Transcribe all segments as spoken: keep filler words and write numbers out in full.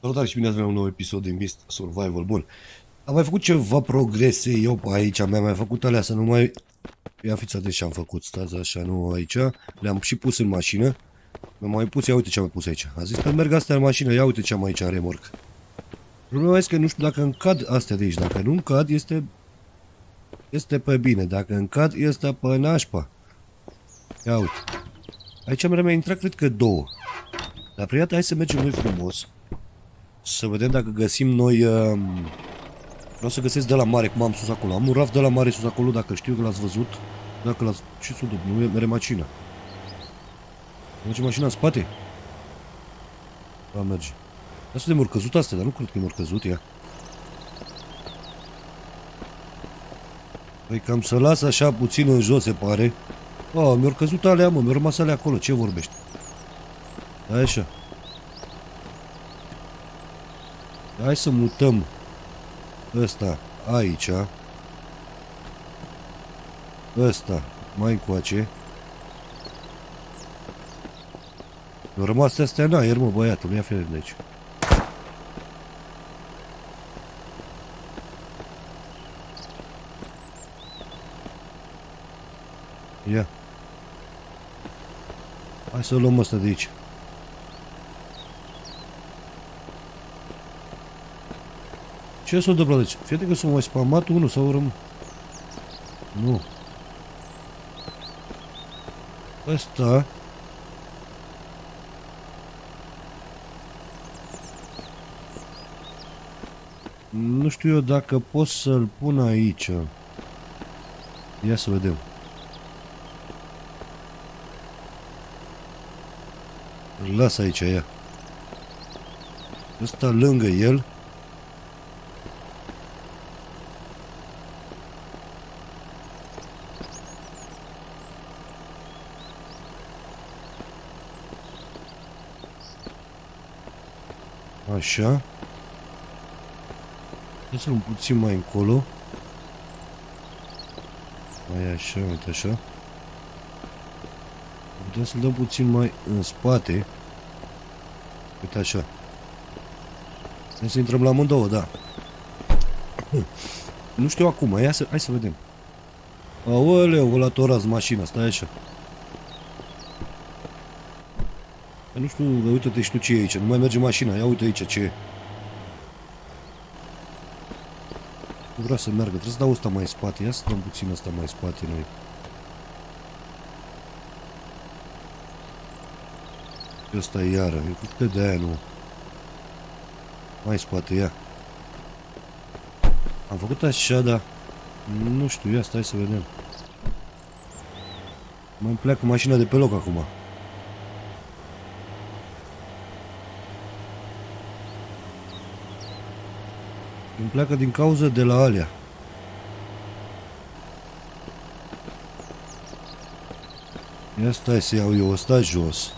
Salutare și bine ați venit la un nou episod din Beast Survival. Bun. Am mai făcut ceva progrese eu pe aici. Mi-am mai făcut alea să nu mai... Ia fiți atenți ce am făcut. Stați așa, nu aici. Le-am și pus în mașină. Mi-am mai pus, ia uite ce am mai pus aici. A zis că merg astea în mașină. Ia uite ce am aici în remorc. Problema este că nu știu dacă încad astea de aici. Dacă nu încad, este... Este pe bine. Dacă încad, este pe nașpa. Ia uite. Aici mi-a mai intrat, cred că două. Dar prima dată, hai să mergem noi frumos. Să vedem dacă găsim noi... Uh... Vreau să găsesc de la mare, cum am sus acolo. Am un raft de la mare sus acolo, dacă știu că l-ați văzut. Dacă l-ați... Ce s-o duc? Nu mere mașina. Merge mașina în spate? Da, merge. Asta de m-au căzut astea, dar nu cred că m-au căzut, ia. Păi cam să las așa puțin în jos, se pare. Oh, mi-au căzut alea, mă, mi-au rămas alea acolo. Ce vorbești? Da, așa. Hai să mutăm ăsta aici. Ăsta mai încoace. Mi-au rămas astea în aer, mă, băiatul. Nu ia fel de aici. Ia. Hai să luăm ăsta de aici. Ce s-a întâmplat aici? Fii că s-a mai spamat unul sau răm... Nu. Ăsta... Nu știu eu dacă pot să-l pun aici. Ia să vedem. Îl las aici, ia. Ăsta lângă el. Așa. Hai să luăm puțin mai încolo. Mai așa, uite așa. Putem să-l dăm puțin mai în spate. Uite așa. Hai să intrăm la amândouă, da. Nu știu acum, ia să, hai să vedem. Aoleu, ăla torați mașina, stai așa. Nu știu, uite-te și tu ce e aici, nu mai merge mașina, ia uite aici ce e. Nu vreau să meargă, trebuie să dau ăsta mai în spate, ia să dăm puțin ăsta mai în spate noi. Ăsta iară, eu cred că de aia nu. Mai în spate, ia. Am făcut așa, dar nu știu, ia stai să vedem. Mai pleacă mașina de pe loc acum. Îmi pleacă din cauza de la alea. Ia stai să iau eu ăsta jos.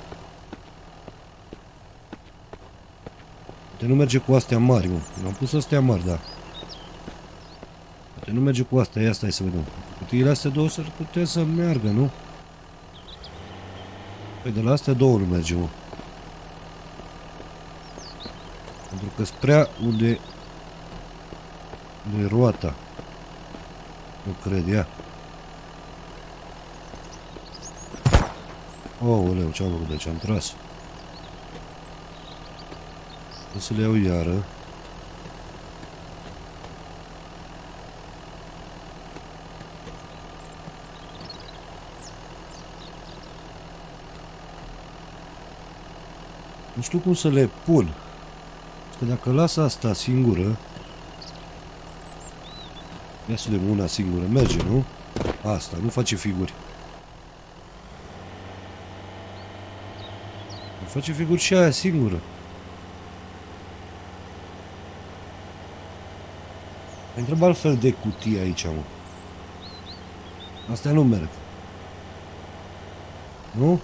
Poate nu merge cu astea mari, mă. Am pus astea mari, da. Poate nu merge cu astea, ia stai să vedem. Cutiile astea două s-ar putea să meargă, nu? Păi de la astea două nu merge, mă. Pentru că spre unde... unde e roata. Nu cred, ia. Aoleu, ce-am făcut de aici? Am tras. O să le iau iară. Nu știu cum să le pun. Că dacă las asta singură... Ia să le una singură. Merge, nu? Asta, nu face figuri. Nu face figuri și aia singură. Mai întreb altfel de cutii aici, mă. Astea nu merg. Nu?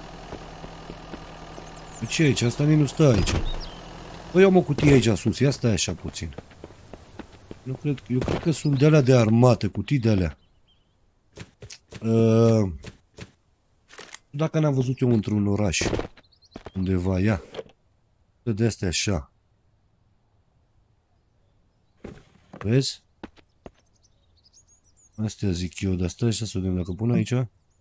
De ce aici? Asta nici nu stă aici. Păi eu am o cutie aici sus. Ia stai așa puțin. Nu cred, eu cred că sunt de alea de armată, cutii de alea. Uh, dacă n-am văzut eu într-un oraș. Undeva, ia. De astea așa. Vezi? Astea zic eu, dar stai să vedem dacă pun aici.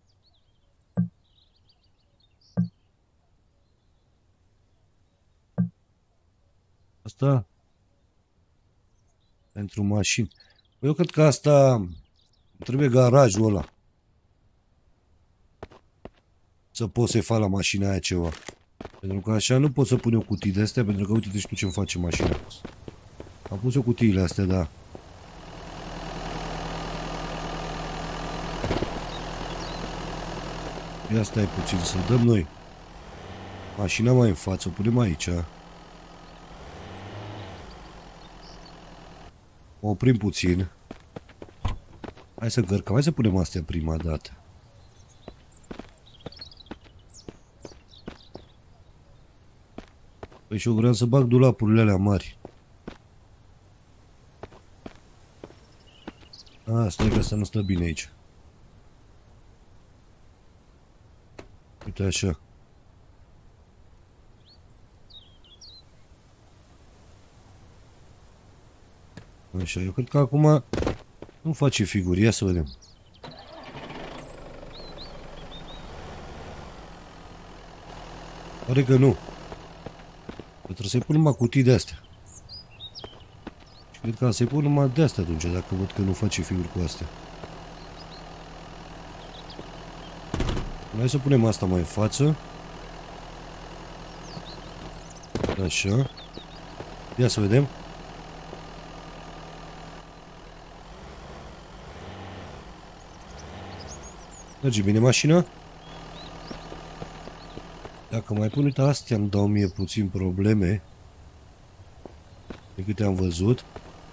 Asta? Pentru mașini. Eu cred că asta trebuie garajul ăla. Să pot să-i fac la mașina aia ceva. Pentru că așa nu pot să pun eu cutii de astea, pentru că uite-te și tu ce-mi face mașina. Am pus eu cutiile astea, da. Ia stai puțin, să dăm noi mașina mai în față, o punem aici. O oprim puțin. Hai să încărcăm, hai să punem astea prima dată. Păi și eu vreau să bag dulapurile alea mari. A, stai că asta nu stă bine aici. Uite așa. Așa, eu cred că acum nu face figuri, ia să vedem. Pare că nu. Trebuie să-i pun numai cutii de-astea. Și cred că să-i pun numai de-astea atunci, dacă văd că nu face figuri cu astea. Hai să punem asta mai în față. Așa. Ia să vedem. Merge bine mașina? Dacă mai pun, uite, astea îmi dau mie puțin probleme. De câte am văzut.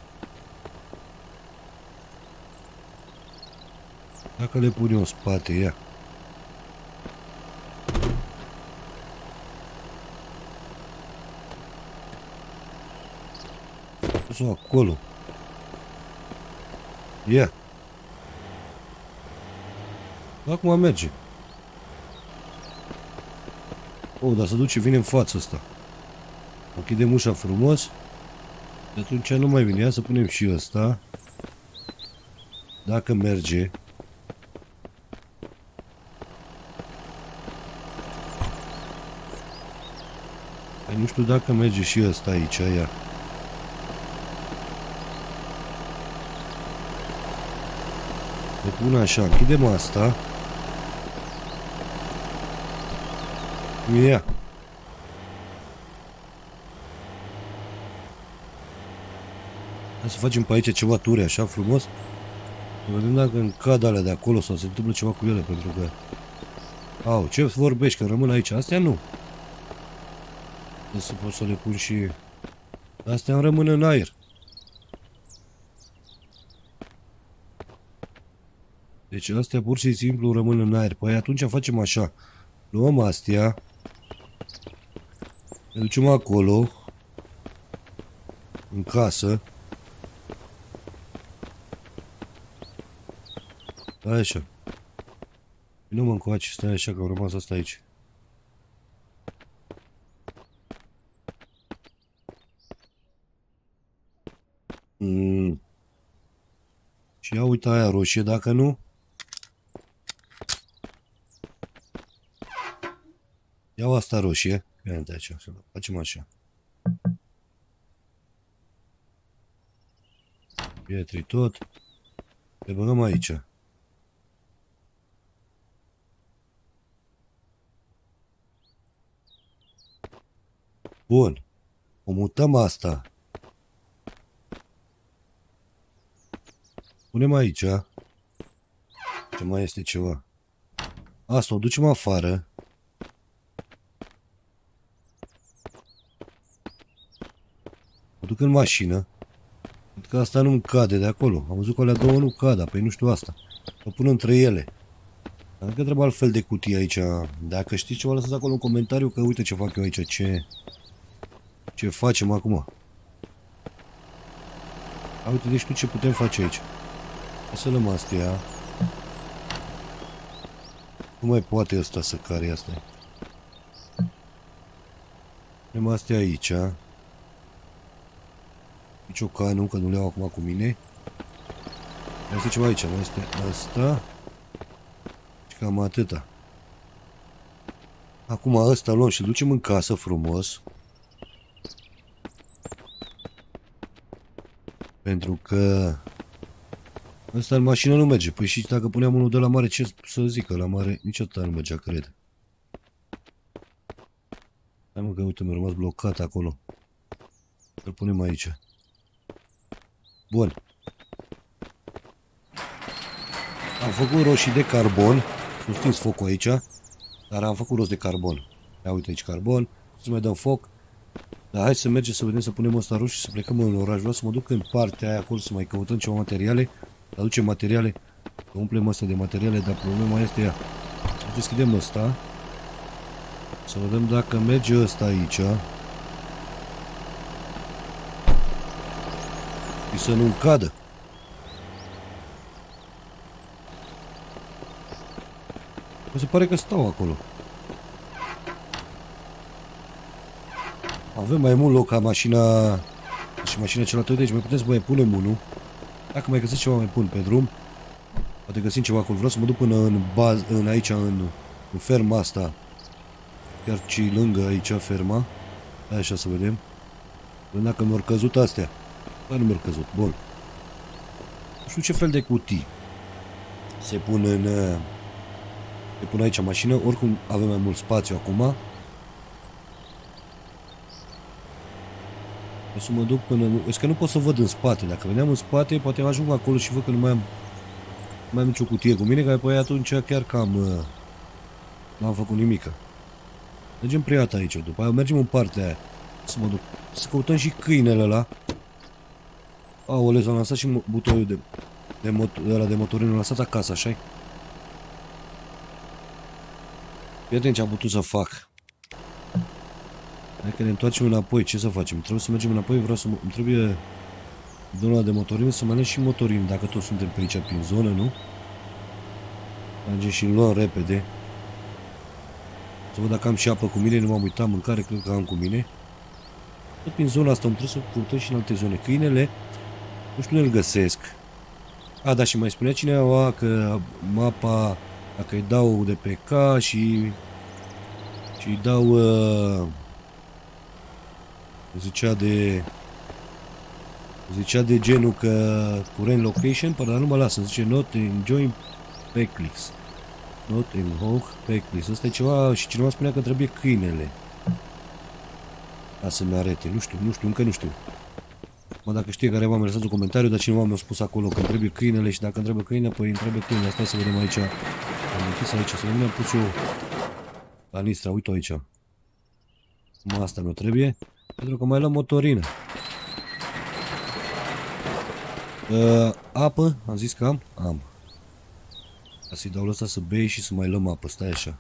Dacă le pun eu în spate, ia. Pus-o acolo. Ia. Acum merge. Oh, dar să duce, vine în față asta. Închidem ușa frumos. De atunci nu mai vine. Ia să punem și ăsta. Dacă merge. Păi nu știu dacă merge și ăsta aici, ia. Le pun așa, închidem asta. Ia. Hai să facem pe aici ceva ture așa frumos. Să vedem dacă încad alea de acolo sau se întâmplă ceva cu ele, pentru că... Au, ce vorbești, că rămân aici? Astea nu. Să pot să le pun și... Astea îmi rămân în aer. Deci astea pur și simplu rămân în aer. Păi atunci facem așa. Luăm astea. Ne ducem acolo. În casă. Stai așa. Nu mă încoace, stai așa că au rămas asta aici. Mm. Și ia uita aia roșie, dacă nu... Iau asta roșie. Ia de aici, să facem așa. Pietri tot. Le băgăm aici. Bun. O mutăm asta. Punem aici. Ce mai este ceva? Asta o ducem afară. O duc în mașină. Pentru că asta nu-mi cade de acolo. Am văzut că alea două nu cad, păi nu știu asta. O pun între ele. Dacă trebuie altfel de cutie aici. Dacă știți ceva, lăsați acolo în comentariu, că uite ce fac eu aici. Ce, ce facem acum. A, uite, deci tu ce putem face aici. O să lăm astea. Nu mai poate ăsta să care asta. Punem astea aici. Nici o cană, că nu le iau acum cu mine. Mai este ceva aici, mai este asta. Și cam atâta. Acum ăsta luăm și ducem în casă frumos. Pentru că ăsta în mașină nu merge. Păi și dacă puneam unul de la mare, ce să zică? La mare niciodată nu mergea, cred. Hai mă că uite, mi-a rămas blocat acolo. Îl punem aici. Bun. Am făcut roșii de carbon. Am stins focul aici. Dar am făcut rost de carbon. Ia uite aici carbon. Să mai dăm foc. Dar hai să mergem să vedem, să punem ăsta roșu și să plecăm în oraș. Vreau să mă duc în partea aia acolo să mai căutăm ceva materiale. Să aducem materiale. Să umplem ăsta de materiale, dar problema este ea. Să deschidem ăsta. Să vedem dacă merge ăsta aici. Și să nu cadă. Mi se pare că stau acolo. Avem mai mult loc ca mașina și mașina cealaltă. Deci mai putem să mai punem unul. Dacă mai găsesc ceva, mai pun pe drum. Poate găsim ceva acolo. Vreau să mă duc până în baz, în aici, în, în ferma asta. Chiar și lângă aici ferma. Hai așa să vedem. Vedem dacă mi-au căzut astea. Bă, nu mi-au căzut. Bun. Nu știu ce fel de cutii se pun în... Se pun aici mașină. Oricum avem mai mult spațiu acum. O să mă duc până... Este că nu pot să văd în spate. Dacă veneam în spate, poate ajung acolo și văd că nu mai am... Nu mai am nicio cutie cu mine, că apoi atunci chiar cam... N-am făcut nimică. Mergem priat aici, după aia mergem în partea aia. Să mă duc. Să căutăm și câinele ăla. Aoleu, s-a lansat și butoiul de... De, mot, de ăla de motorină, l-a lăsat acasă, așa-i? Fii atent ce am putut să fac. Hai că ne întoarcem înapoi, ce să facem? Trebuie să mergem înapoi, vreau să... Îmi trebuie... Domnul de motorină, să mă și motorină, dacă toți suntem pe aici, prin zonă, nu? Mergem și îl luăm repede. Să văd dacă am și apă cu mine, nu m-am uitat, mâncare, cred că am cu mine. Tot prin zona asta, îmi trebuie să căutăm și în alte zone. Câinele, nu știu unde îl găsesc. A, da, și mai spunea cineva că mapa, dacă îi dau de pe K și... Și îi dau... Uh, zicea de... Zicea de genul că current location, dar nu mă lasă, zice not enjoy backlinks. Not in hog backlinks. Asta e ceva și cineva spunea că trebuie câinele. Ca să-mi arete, nu știu, nu știu, încă nu știu. Mă, dacă știe careva, mi-a lăsat un comentariu, dar cineva mi-a spus acolo că trebuie câinele și dacă îmi trebuie câine, păi îmi trebuie câinele. Stai să vedem aici. Am închis aici, să vedem, am pus eu canistra, uite aici. Mă, asta nu trebuie, pentru că mai luăm motorină. Uh, apă, am zis că am? Am. Ca să-i dau ăsta să bei și să mai luăm apă, stai așa.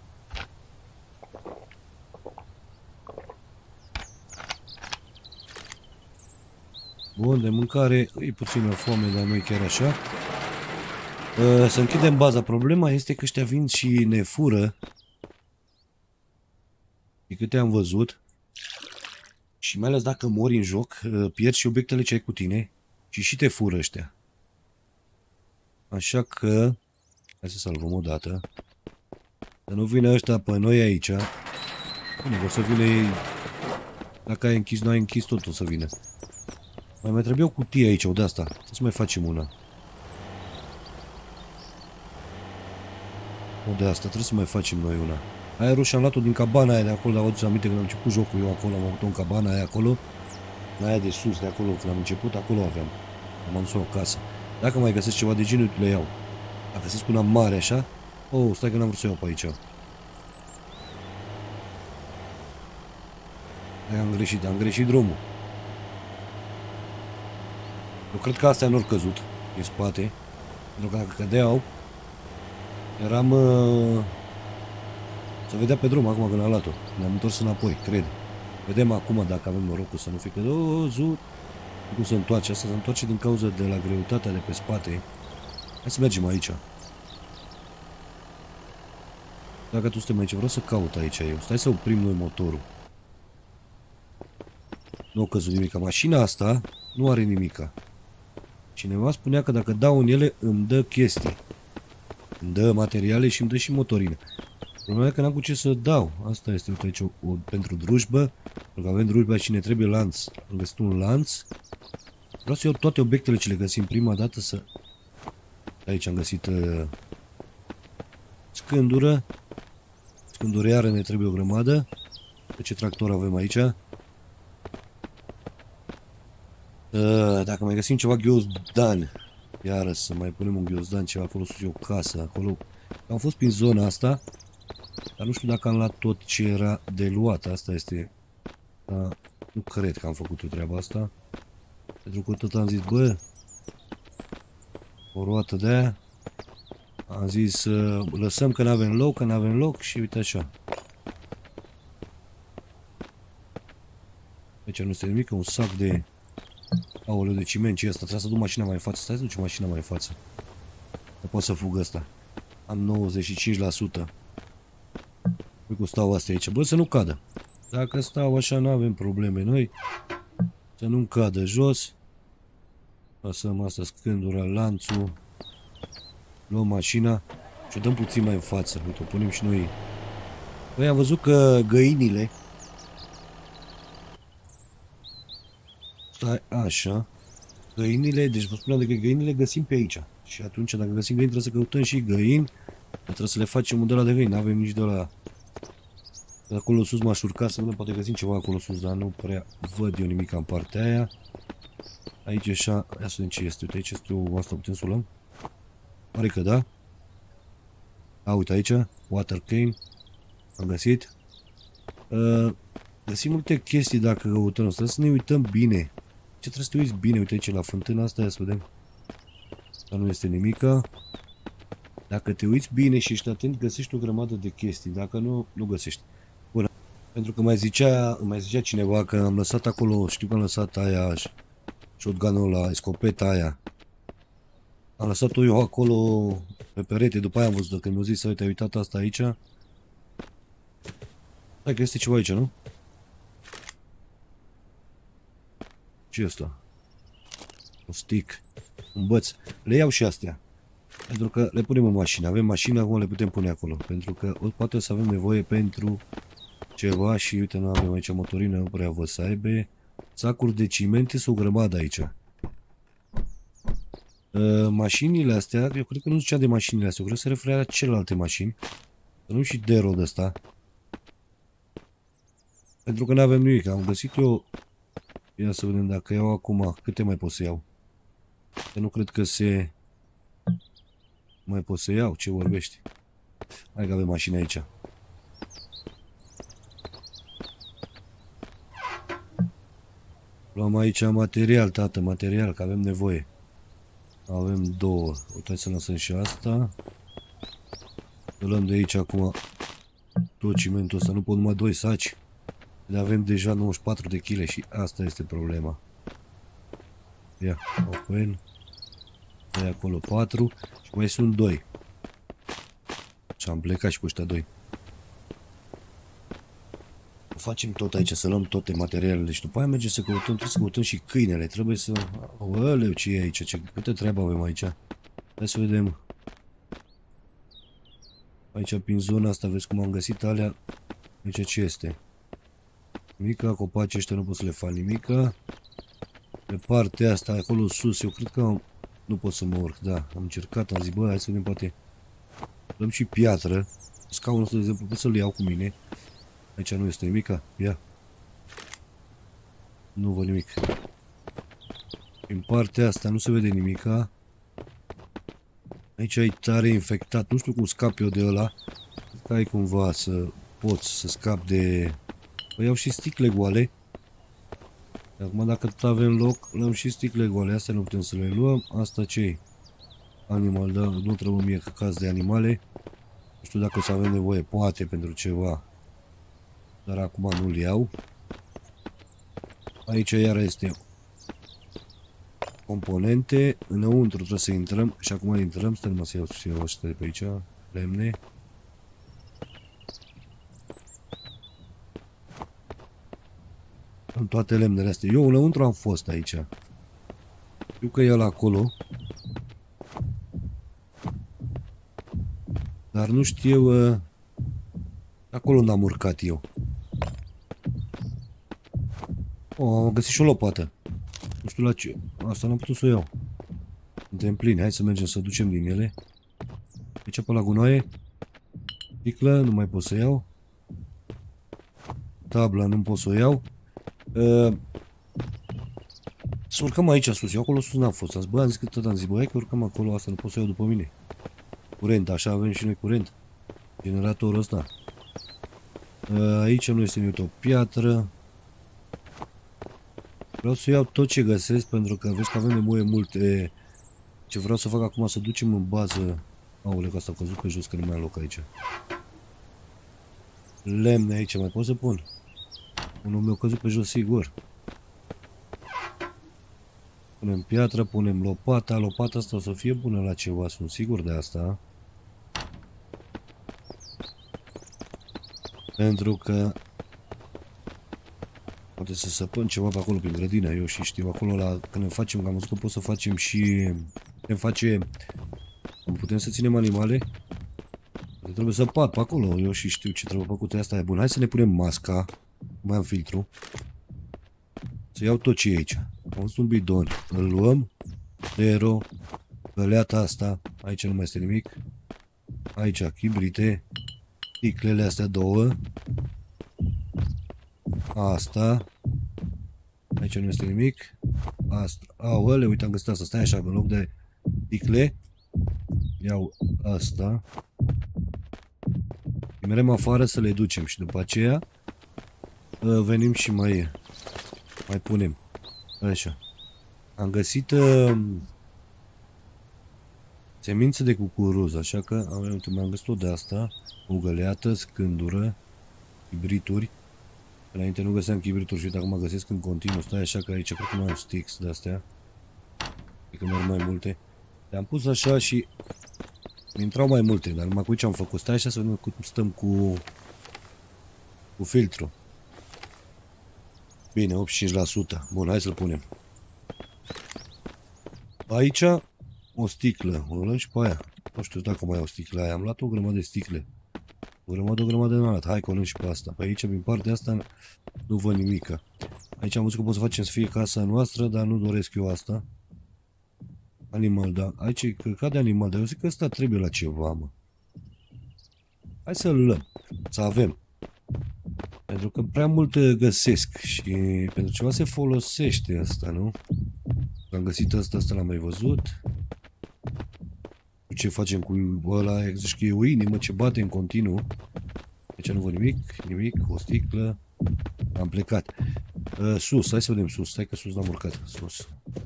Bun, de mâncare, e puțină foame, dar nu e chiar așa. Uh, să închidem baza. Problema este că ăștia vin și ne fură. De câte am văzut. Și mai ales dacă mori în joc, uh, pierzi și obiectele ce ai cu tine. Și și te fură ăștia. Așa că... Hai să salvăm o dată. Să nu vină ăștia pe noi aici. Nu vor să vină ei. Dacă ai închis, nu ai închis, tot o să vină. Mai mai trebuie o cutie aici, o de asta. Să mai facem una. O de asta, trebuie să mai facem noi una. Aia roșie am luat-o din cabana aia de acolo, dar aduceți aminte când am început jocul eu acolo, am avut-o în cabana aia acolo. La aia de sus, de acolo, când am început, acolo aveam. Am adus-o acasă. Dacă mai găsesc ceva de genul, le iau. Dacă găsesc una mare așa... Oh, stai că n-am vrut să iau pe aici. Aia am greșit, am greșit drumul. Eu cred că astea nu-au căzut în spate. Pentru că dacă cădeau, eram... Uh... să vedea pe drum acum când am luat-o. Ne-am întors înapoi, cred. Vedem acum dacă avem norocul să nu fie că... Oh, zut! Cum se întoarce? Asta se întoarce din cauza de la greutatea de pe spate. Hai să mergem aici. Dacă tu suntem aici, vreau să caut aici eu. Stai să oprim noi motorul. Nu a căzut nimica. Mașina asta nu are nimica. Cineva spunea că dacă dau în ele îmi dă chestii. Îmi dă materiale și îmi dă și motorină. Problema e că n-am cu ce să dau. Asta este, uite aici, o, o, pentru drujbă. Pentru că avem drujba și ne trebuie lanț. Am găsit un lanț. Vreau să iau toate obiectele ce le găsim prima dată să... Aici am găsit uh, scândură. Scânduriară ne trebuie o grămadă. De ce tractor avem aici? Uh, dacă mai găsim ceva ghiozdan. Iară să mai punem un ghiozdan, ceva acolo sus, o casă, acolo. Am fost prin zona asta. Dar nu știu dacă am luat tot ce era de luat. Asta este... Uh, nu cred că am făcut o treaba asta. Pentru că tot am zis, bă, o roată de aia. Am zis, uh, lăsăm că n-avem loc, că n-avem loc și uite așa. Aici nu este nimic, un sac de... Aoleu, de ciment, ce e asta? Trebuie să duc mașina mai în față. Stai să duci mașina mai în față. Nu pot să fug ăsta. Am nouăzeci și cinci la sută. Uite cum stau astea aici. Bă, să nu cadă. Dacă stau așa, nu avem probleme noi. Să nu-mi cadă jos. Lăsăm asta, scândura, lanțul. Luăm mașina și o dăm puțin mai în față. Uite, o punem și noi. Păi am văzut că găinile... Stai, așa. Găinile, deci vă spuneam că găinile găsim pe aici. Și atunci, dacă găsim găini, trebuie să căutăm și găini. Trebuie să le facem un de la de găini. N-avem nici de la... De acolo sus m-aș urca să vedem, poate găsim ceva acolo sus, dar nu prea văd eu nimic în partea aia. Aici așa, ia să vedem ce este. Uite, aici este o... Asta putem să o luăm? Pare că da. A, uite aici, water cane. Am găsit. Uh, găsim multe chestii dacă căutăm. Trebuie să ne uităm bine. Ce trebuie să te uiți bine? Uite aici la fântâna asta, ia să vedem. Dar nu este nimica. Dacă te uiți bine și ești atent, găsești o grămadă de chestii. Dacă nu, nu găsești. Bun. Pentru că mai zicea, mai zicea cineva că am lăsat acolo, știu că am lăsat aia, shotgun-ul ăla, escopeta aia. Am lăsat-o eu acolo pe perete, după aia am văzut, când mi-a zis să uite, ai uitat asta aici. Hai că este ceva aici, nu? Ce e asta? Un stick, un băț. Le iau și astea. Pentru că le punem în mașină. Avem mașină, acum le putem pune acolo. Pentru că poate o să avem nevoie pentru ceva și uite, nu avem aici motorină, nu prea văd să aibă. Sacuri de cimente sau o grămadă aici. Uh, mașinile astea, eu cred că nu zicea de mașinile astea, eu cred că se referea la celelalte mașini. Să nu și de rod ăsta. Pentru că nu avem nimic. Am găsit eu... Ia să vedem dacă iau acum. Câte mai pot să iau? Că nu cred că se... Mai pot să iau? Ce vorbești? Hai că avem mașina aici. Luăm aici material, tată, material, că avem nevoie. Avem două. Uitați să lăsăm și asta. Să luăm de aici acum tot cimentul ăsta. Nu pot numai doi saci. Le avem deja nouăzeci și patru de kilograme și asta este problema. Ia, open. Ia acolo patru și mai sunt doi. Și am plecat și cu ăștia doi. Facem tot aici, să luăm toate materialele și după aia mergem să căutăm, trebuie să căutăm și câinele. Trebuie să... Oleu, ce e aici? Ce... Câte treabă avem aici? Hai să vedem. Aici, prin zona asta, vezi cum am găsit alea. Aici ce este? Nimica, copacii ăștia nu pot să le fac nimica. Pe partea asta, acolo sus, eu cred că am... nu pot să mă urc, da. Am încercat, am zis, bă, hai să vedem, poate... Dăm și piatră. Scaunul ăsta, de exemplu, pot să-l iau cu mine. Aici nu este nimica, ia. Nu văd nimic. În partea asta nu se vede nimica. Aici e tare infectat, nu știu cum scap eu de ăla. Cred că ai cumva să poți să scap de... Păi iau și sticle goale. Acum dacă tot avem loc, luăm și sticle goale. Astea nu putem să le luăm. Asta ce-i? Animal, da, nu trebuie mie căcați de animale. Nu știu dacă o să avem nevoie, poate pentru ceva. Dar acum nu-l iau. Aici iar este componente. Înăuntru trebuie să intrăm. Și acum intrăm. Stai numai să iau și eu ăștia de pe aici. Lemne. toate lemnele astea. Eu înăuntru am fost aici. Știu că e ăla acolo. Dar nu știu uh, acolo unde am urcat eu. Oh, am găsit și o lopată. Nu știu la ce. Asta n-am putut să o iau. Suntem plini. Hai să mergem să ducem din ele. Aici pe la gunoaie. Sticlă, nu mai pot să iau. Tabla, nu pot să o iau. Uh, să urcăm aici sus. Eu acolo sus n-am fost. Am zis, bă, am zis că tot am zis, bă, hai că urcăm acolo. Asta nu pot să iau după mine. Curent, așa avem și noi curent. Generatorul ăsta. Uh, aici nu este nici o piatră. Vreau să iau tot ce găsesc pentru că vezi că avem nevoie multe. Ce vreau să fac acum, să ducem în bază. Aole, că asta a căzut pe jos, că nu mai am loc aici. Lemne aici, mai pot să pun? Unul meu căzut pe jos, sigur. Punem piatră, punem lopata. Lopata asta o să fie bună la ceva, sunt sigur de asta. Pentru că poate să săpăm ceva pe acolo prin grădină, eu și știu acolo la când ne facem, că am văzut că pot să facem și ne face, putem să ținem animale. Trebuie să pat pe acolo, eu și știu ce trebuie făcut, asta e bun. Hai să ne punem masca, mai am filtru. Să iau tot ce e aici. Am văzut un bidon, îl luăm, zero, găleata asta, aici nu mai este nimic. Aici chibrite, sticlele astea două. Asta. Aici nu este nimic. Asta. Aole, uite, am găsit asta. Stai așa, în loc de sticle. Iau asta. Îi merem afară să le ducem și după aceea venim și mai mai punem. Așa. Am găsit uh, semințe de cucuruz, așa că am, uite, mi-am găsit o de asta. O găleată, scândură, chibrituri. Înainte nu găseam chibrituri și uite acum găsesc în continuu. Stai așa că aici cred că mai am sticks de astea. Cred că merg mai multe. Le-am pus așa și mi intrau mai multe, dar numai cu ce am făcut. Stai așa să vedem cum stăm cu cu filtru. Bine, optzeci și cinci la sută. Bun, hai să-l punem. Aici o sticlă. O luăm și pe aia. Nu știu dacă mai au sticlă aia. Am luat o grămadă de sticle. O grămadă, o grămadă de înalt. Hai că o luăm și pe asta. Pe aici, din partea asta, nu văd nimica. Aici am văzut că pot să facem să fie casa noastră, dar nu doresc eu asta. Animal, da. Aici e căcat de animal, dar eu zic că ăsta trebuie la ceva, mă. Hai să-l luăm. Să avem. Pentru că prea mult găsesc și pentru ceva se folosește asta, nu? Am găsit asta, asta l-am mai văzut. Ce facem cu ăla? Zici că e o inimă ce bate în continuu. Aici nu văd nimic, nimic, o sticlă. Am plecat. Uh, sus, hai să vedem sus. Stai că sus n-am urcat. Sus.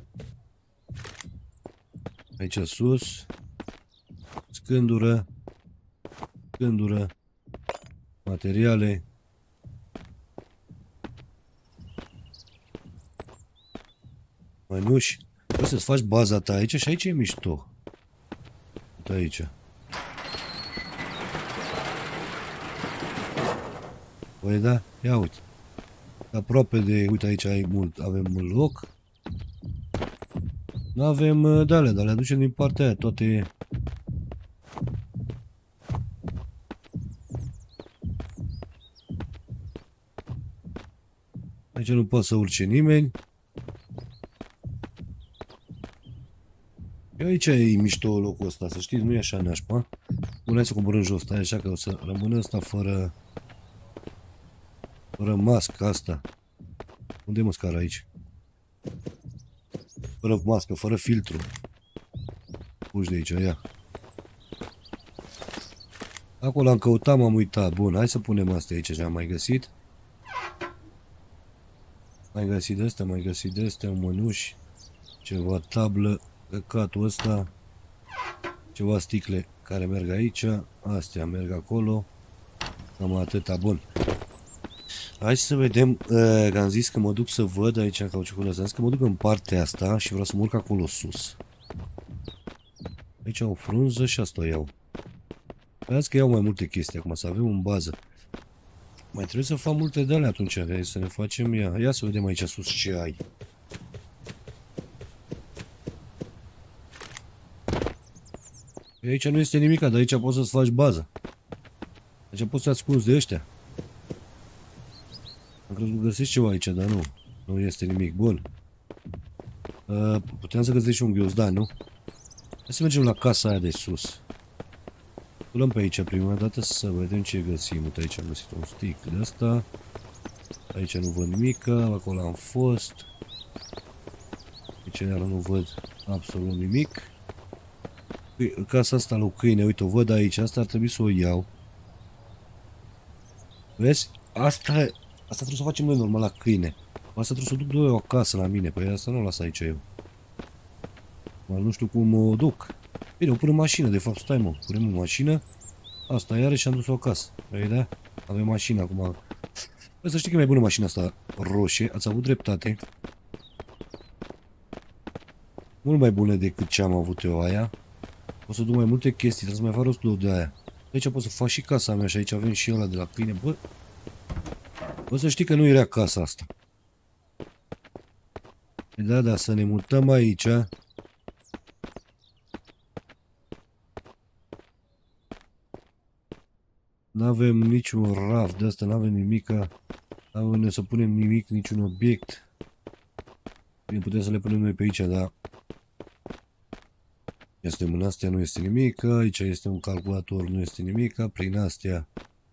Aici sus. Scândură. Scândură. Materiale. Mănuși. Trebuie să-ți faci baza ta aici și aici e mișto. Uite aici. Păi da, ia uite. Aproape de, uite aici ai mult, avem mult loc. Nu avem de alea, dar le aducem din partea aia, toate. Aici nu poate să urce nimeni. Eu aici e mișto locul ăsta, să știți, nu e așa nașpa. Bun, hai să coborâm jos, stai așa că o să rămână ăsta fără... Fără mască asta. Unde e măscara aici? Fără mască, fără filtru. Puși de aici, ia. Acolo am căutat, m-am uitat. Bun, hai să punem astea aici, ce am mai găsit. Mai găsit de astea, mai găsit de astea, mănuși. Ceva tablă. Căcatul ăsta. Ceva sticle care merg aici. Astea merg acolo. Cam atâta, bun. Hai să vedem, uh, că am zis că mă duc să văd aici în cauciucul ăsta, am zis că mă duc în partea asta și vreau să mă urc acolo sus. Aici au frunză și asta o iau. Vreau că iau mai multe chestii acum, să avem în bază. Mai trebuie să fac multe de alea atunci, că să ne facem ea. Ia să vedem aici sus ce ai. Aici nu este nimic, dar aici poți să-ți faci baza. Aici poți să ascunzi de ăștia. Am crezut că găsești ceva aici, dar nu. Nu este nimic. Bun. Uh, puteam să găsești un ghiozdan, nu? Hai să mergem la casa aia de sus. Luăm pe aici prima dată să vedem ce găsim. Uite, aici am găsit un stick de asta. Aici nu văd nimic. Acolo am fost. Aici iar nu văd absolut nimic. Casa asta lui câine, uite, o văd aici. Asta ar trebui să o iau. Vezi? Asta, asta trebuie să o facem noi normal la câine. Asta trebuie să o duc de eu acasă la mine. Păi asta nu o las aici eu. Mai nu știu cum o duc. Bine, o pun în mașină, de fapt, stai mă. Punem în mașină. Asta iarăși și am dus-o acasă. Vei da? Avem mașină acum. Bă, să știi că e mai bună mașina asta roșie. Ați avut dreptate. Mult mai bună decât ce am avut eu aia. O să duc mai multe chestii, trebuie să mai fac rostul de aia. Aici pot să fac și casa mea și aici avem și ăla de la câine. Bă, bă, să știi că nu e rea casa asta. Da, da, să ne mutăm aici. N-avem niciun raft de asta, n-avem nimica. N-avem să punem nimic, niciun obiect. Bine, putem să le punem noi pe aici, dar... Este în astea, nu este nimic. Aici este un calculator, nu este nimic. Prin astea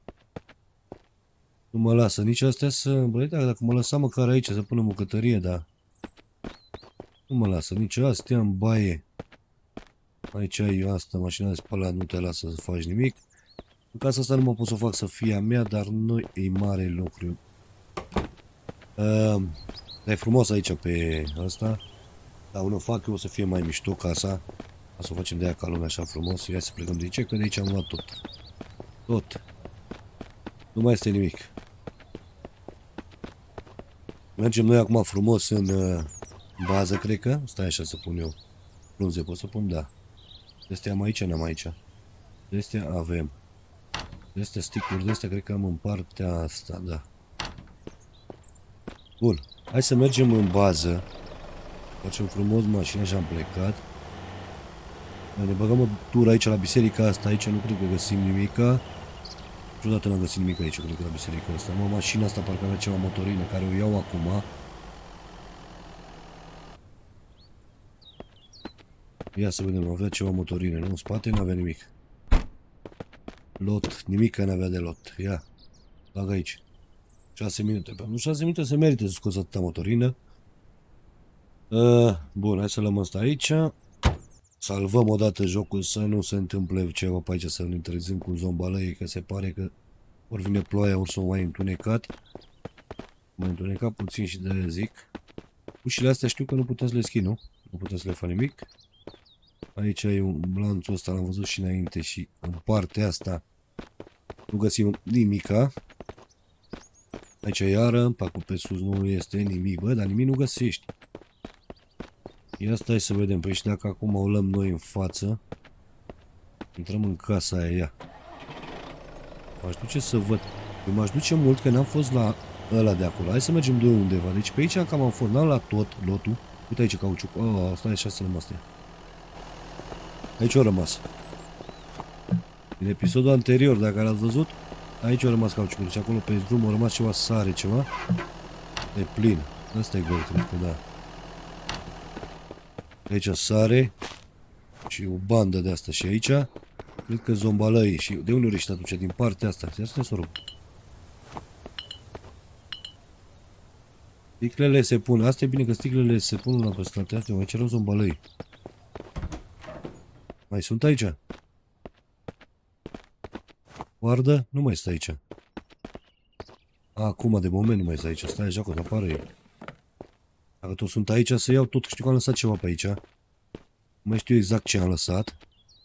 nu mă lasă nici astea să... Băi, da, dacă mă lăsa măcar aici să punem o cătărie, dar nu mă lasă nici astea în baie. Aici ai asta, mașina de spălat, nu te lasă să faci nimic. În casa asta nu mă pot să o fac să fie a mea, dar nu e mare lucru. Uh, e frumos aici pe asta. Dar unul fac eu o să fie mai mișto casa. O să o facem de aia ca lumea așa frumos. Ia să plecăm de aici, că de aici am luat tot. Tot. Nu mai este nimic. Mergem noi acum frumos în uh, bază, cred că. Stai așa să pun eu. Frunze pot să pun, da. Astea am aici, n-am aici. Astea avem. Astea stick-uri de astea cred că am în partea asta, da. Bun. Hai să mergem în bază. Facem frumos mașina și am plecat. Ne băgăm o tură aici la biserica asta. Aici nu cred că găsim nimica. Niciodată n-am găsit nimic aici, cred că la biserica asta. Mă, mașina asta parcă avea ceva motorină, care o iau acum. Ia să vedem, avea ceva motorină, nu? În spate n-avea nimic. Lot, nimic că n-avea de lot. Ia, bag aici. șase minute. Pe șase minute se merită să scoți atâta motorină. Uh, bun, hai să luăm asta aici. Salvăm odată jocul să nu se întâmple ceva pe aici, să ne trezim cu zombalăie, că se pare că ori vine ploaia, ori s-o mai întunecat. Mai întunecat puțin și de zic. Ușile astea știu că nu putem să le schimb, nu? Nu putem să le fac nimic. Aici e un lanțul ăsta, l-am văzut și înainte și în partea asta nu găsim nimica. Aici iară, pacul pe sus nu este nimic, bă, dar nimic nu găsești. Ia stai să vedem, păi și dacă acum o luăm noi în față, intrăm în casa aia, ia. M-aș duce să văd. Eu m-aș duce mult că n-am fost la ăla de acolo. Hai să mergem de undeva. Deci pe aici cam am fost, n-am luat tot lotul. Uite aici cauciuc. Oh, stai așa să rămas. Aici a rămas. În episodul anterior, dacă l-ați văzut, aici a rămas cauciucul. Deci acolo pe drum a rămas ceva sare, ceva. E plin. Asta e gol, cred că da. Aici sare. Și o bandă de asta și aici. Cred că zombalăi. Și de unde ești atunci? Din partea asta. Asta să rog. Sticlele se pun. Asta e bine că sticlele se pun la păstrate. Astea mai cerau zombalăi. Mai sunt aici? Guardă? Nu mai stă aici. A, acum de moment nu mai stă aici. Stai așa că apară ei. Dacă tot sunt aici să iau tot. Știu că am lăsat ceva pe aici. Nu mai știu exact ce am lăsat.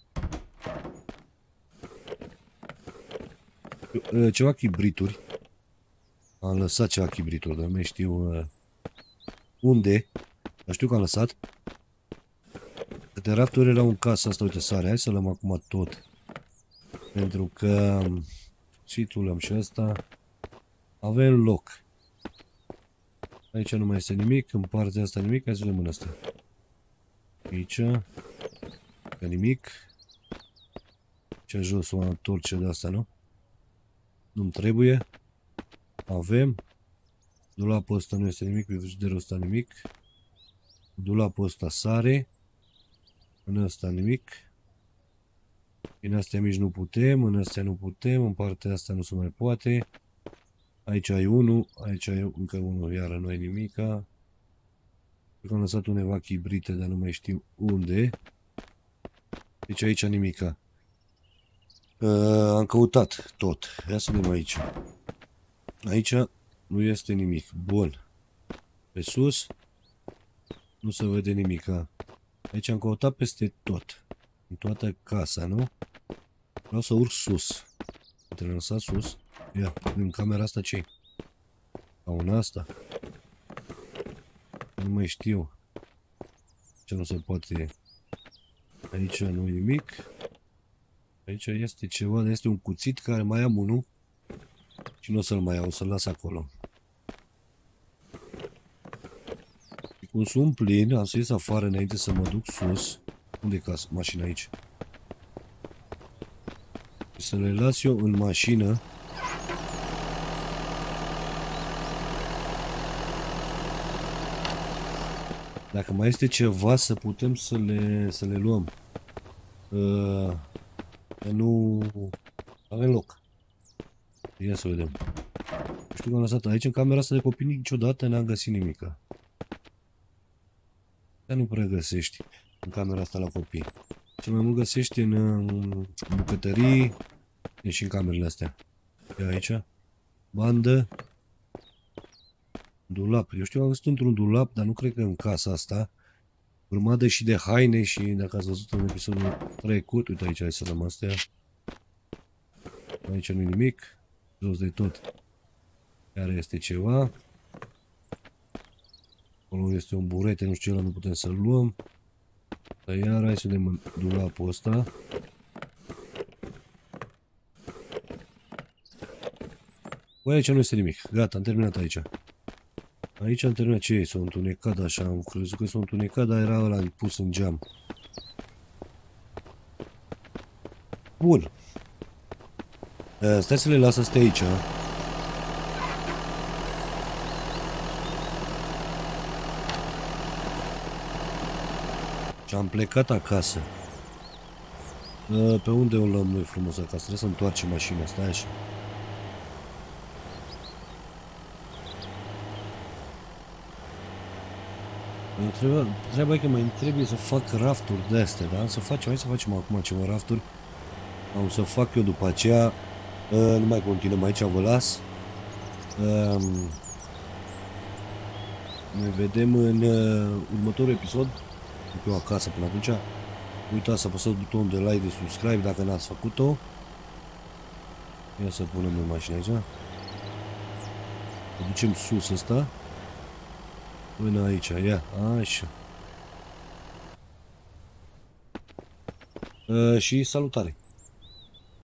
Ceva chibrituri. Am lăsat ceva chibrituri, dar nu mai știu uh, unde. Dar știu că am lăsat. Câte rafturi erau în casa asta, uite, sare. Hai să luăm acum tot. Pentru că citul am și ăsta. Avem loc. Aici nu mai este nimic, în partea asta nimic, hai să vedem în asta. Aici, că nimic. Ce jos o întorce de asta, nu? Nu-mi trebuie. Avem. Dulapul ăsta nu este nimic, pe frigiderul ăsta nimic. Dulapul ăsta sare. În ăsta nimic. În astea mici nu putem, în astea nu putem, în partea asta nu se mai poate. Aici ai unul, aici ai încă unul, iară nu ai nimica. Cred că am lăsat undeva chibrite, dar nu mai știu unde. Deci aici nimica. Uh, am căutat tot. Ia să vedem aici. Aici nu este nimic. Bun. Pe sus nu se vede nimica. Aici am căutat peste tot. În toată casa, nu? Vreau să urc sus. Trebuie lăsat sus. Ia, în camera asta ce-i? Sau în asta? Nu mai știu. Ce nu se poate. Aici nu e nimic. Aici este ceva, este un cuțit care mai am unul. Și nu o să-l mai iau, o să-l las acolo. Și cum sunt plin, am să ies afară înainte să mă duc sus. Unde e casă? Mașina aici. Și să le las eu în mașină. Dacă mai este ceva, să putem să le, să le luăm. Uh, nu avem loc. Ia să vedem. Nu știu că am lăsat aici în camera asta de copii, niciodată n-am găsit nimica. Dar nu prea găsești în camera asta la copii. Cel mai mult găsești în, în bucătării, e și în camerele astea. Ia aici. Bandă. Dulap. Eu știu că am găsit într-un dulap, dar nu cred că în casa asta. Urmadă și de haine și dacă ați văzut în episodul trecut, uite aici, hai să dăm astea. Aici nu-i nimic. Jos de tot. Iar este ceva. Acolo este un burete, nu știu ce, ăla nu putem să-l luăm. Dar iar hai să vedem în dulapul ăsta. Băi, aici nu este nimic. Gata, am terminat aici. Aici am terminat. Ce e? S-a întunecat așa. Am crezut că s-a întunecat, dar era ăla pus în geam. Bun. Stai să le las astea aici. Și am plecat acasă. Pe unde o luăm noi frumos acasă? Trebuie să întoarcem mașina. Stai așa. Treaba, treaba e că mai trebuie să fac rafturi de astea, da? Să facem, hai să facem acum ceva rafturi. Am să fac eu după aceea. Nu mai continuăm aici, vă las. Ne vedem în următorul episod. Eu acasă până atunci. Uitați să apăsați butonul de like, de subscribe dacă n-ați făcut-o. Ia să punem în mașină aici. O ducem sus ăsta. Până aici, ia, așa. Uh, și salutare!